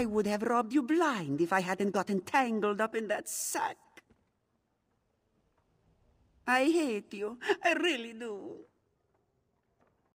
I would have robbed you blind if I hadn't gotten tangled up in that sack. I hate you. I really do.